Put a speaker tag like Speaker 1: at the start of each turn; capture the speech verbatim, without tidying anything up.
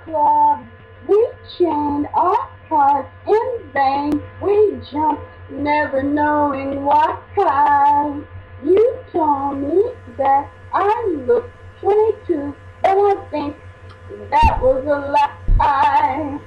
Speaker 1: club. We chained our cars in vain. We jumped, never knowing what kind. You told me that I looked twenty-two, but I think that was a lie.